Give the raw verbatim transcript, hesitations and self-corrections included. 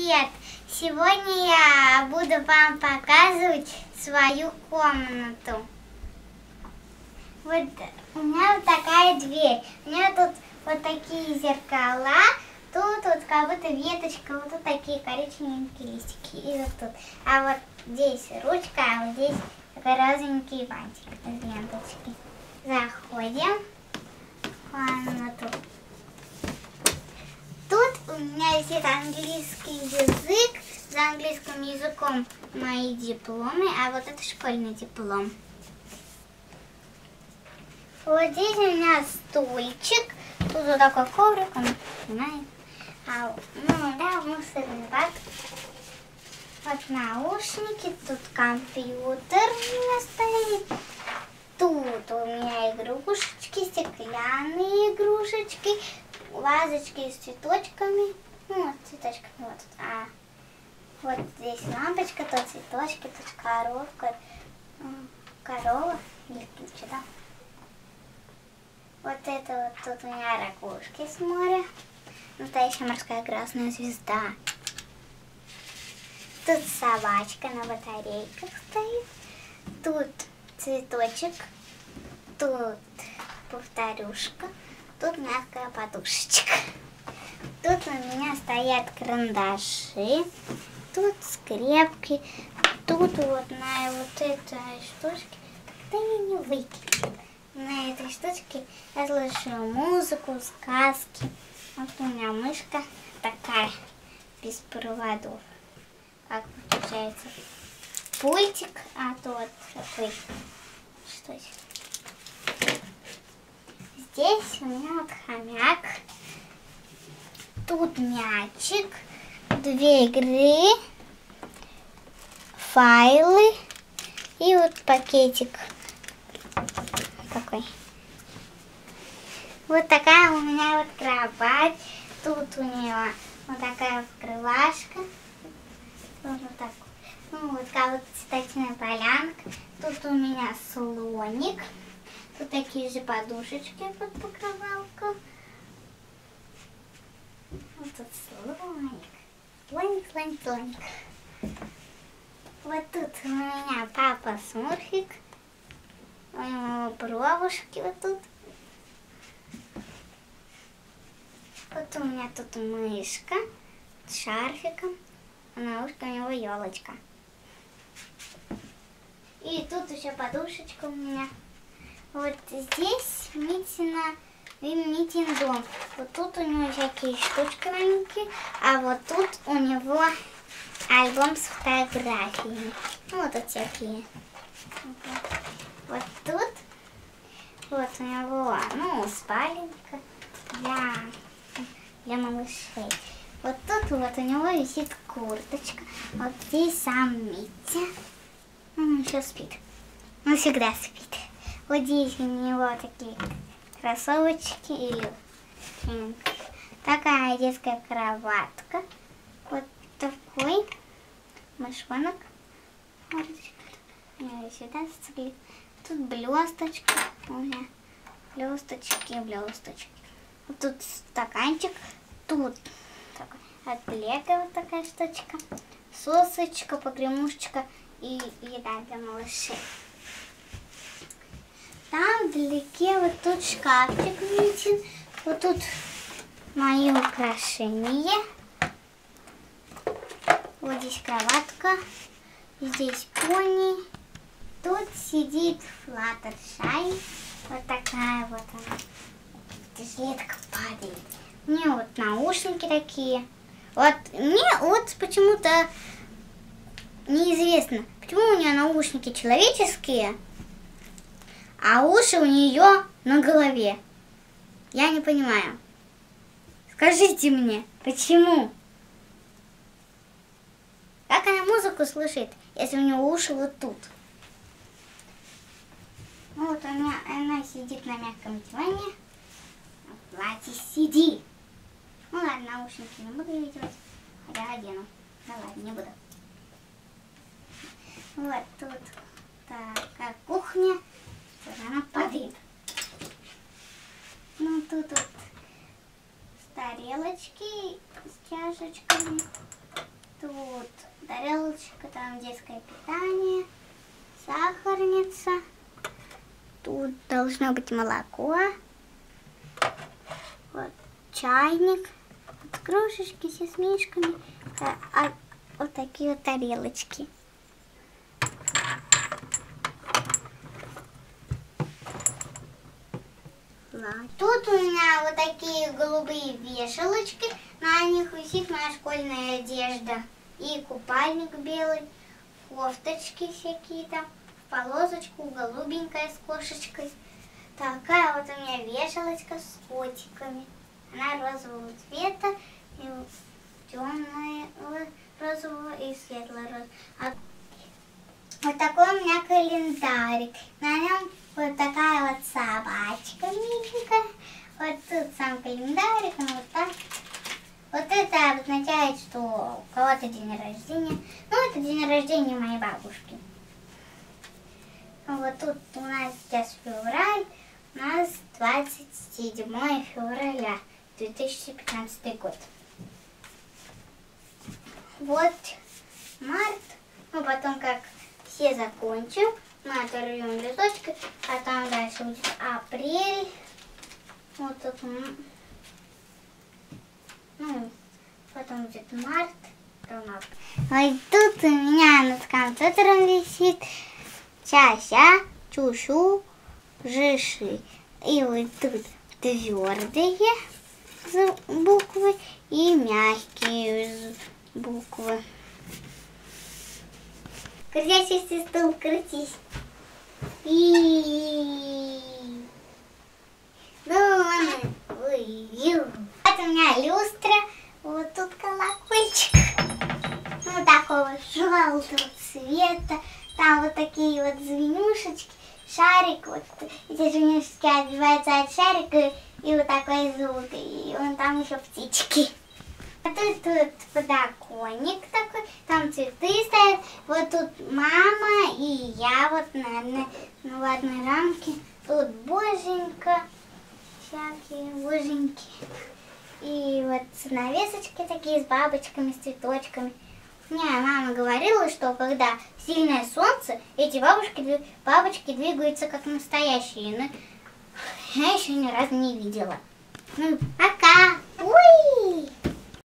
Привет! Сегодня я буду вам показывать свою комнату. Вот у меня вот такая дверь. У меня тут вот такие зеркала. Тут вот как будто веточка, вот тут такие коричневенькие листики. И вот тут. А вот здесь ручка, а вот здесь такой розовенький бантик из ленточки. Заходим в комнату. Тут у меня висит английский язык. За английским языком мои дипломы, а вот это школьный диплом. Вот здесь у меня стульчик. Тут вот такой коврик, он снимает. А, ну да, мусорный бак. Вот наушники, тут компьютер у меня стоит. Тут у меня игрушечки, стеклянные игрушечки, вазочки с цветочками. Ну, с цветочками вот тут. А вот здесь лампочка, тут цветочки, тут коровка. Корова или птичка, да? Вот это вот тут у меня ракушки с моря. Настоящая морская красная звезда. Тут собачка на батарейках стоит. Тут цветочек. Тут повторюшка. Тут мягкая подушечка. Тут у меня стоят карандаши. Тут скрепки. Тут вот на вот этой штучке. Как-то я не выключила. На этой штучке я слышу музыку, сказки. Вот у меня мышка такая, без проводов. Как получается пультик, а то вот такой, что это? Здесь у меня вот хомяк. Тут мячик, две игры, файлы и вот пакетик такой. Вот такая у меня вот кровать. Тут у нее вот такая крылашка. Вот, вот так. Ну вот как вот цветочная полянка. Тут у меня слоник. Тут такие же подушечки под покрывалку. Вот тут слоник. Слоник, слоник, слоник. Вот тут у меня папа Смурфик. У него бровушки вот тут. Вот у меня тут мышка с шарфиком, а на ушко у него елочка. И тут еще подушечка у меня. Вот здесь Митина, Митин дом. Вот тут у него всякие штучки маленькие, а вот тут у него альбом с фотографиями. Ну, вот тут всякие. Вот тут вот у него, ну, спаленка для... для малышей. Вот тут вот у него висит курточка. Вот здесь сам Митя. Он еще спит. Он всегда спит. Вот здесь у него такие кроссовочки или такая детская кроватка. Вот такой мышонок. Я сюда зацепила. Тут блесточка. У меня блесточки, блесточки. Вот тут стаканчик, тут такой, от Лего вот такая штучка, сосочка, погремушечка и еда для малышей. Там вдалеке вот тут шкафчик Митин, вот тут мои украшения. Вот здесь кроватка, здесь пони, тут сидит Флаттершай, вот такая вот она. Ветка падает. У меня вот наушники такие. Вот мне вот почему-то неизвестно, почему у нее наушники человеческие, а уши у нее на голове. Я не понимаю. Скажите мне, почему? Как она музыку слышит, если у нее уши вот тут? Вот у меня она сидит на мягком диване. Платье, сиди. Ну ладно, наушники не буду видеть, хотя одену. Да ладно, не буду. Вот тут такая кухня. Тут она падает. Ну тут вот тарелочки с чашечками. Тут тарелочка, там детское питание, сахарница. Тут должно быть молоко. Вот чайник. Вот кружечки все с мишками. А, а, вот такие вот тарелочки. Тут у меня вот такие голубые вешалочки. На них висит моя школьная одежда. И купальник белый, кофточки всякие там, в полосочку, голубенькая с кошечкой. Такая вот у меня вешалочка с котиками. Она розового цвета, и темного розового и светлого розового. Вот такой у меня календарик. На нем вот такая вот собачка миленькая. Вот тут сам календарик, ну вот так. Вот это означает, что у кого-то день рождения. Ну, это день рождения моей бабушки. Вот тут у нас сейчас февраль. У нас двадцать седьмое февраля, две тысячи пятнадцатый год. Вот март. Ну, потом как все закончим, мы оторвем листочки, а там дальше будет апрель. Вот тут, ну, потом будет март. Вот тут у меня над компьютером висит чася, чушу, жиши. И вот тут твердые буквы и мягкие буквы. Крутящийся стул, крутись. И вот у меня люстра, вот тут колокольчик, ну такого желтого цвета, там вот такие вот звенюшечки, шарик, вот эти звенюшечки отбиваются от шарика, и вот такой звук, и вон там еще птички. А тут, тут подоконник такой, там цветы стоят, вот тут мама и я вот на, на, на в одной рамке, тут боженька, всякие боженьки, и вот занавесочки такие с бабочками, с цветочками. Мне мама говорила, что когда сильное солнце, эти бабушки, бабочки двигаются как настоящие, но я еще ни разу не видела. Ну, пока! Ой!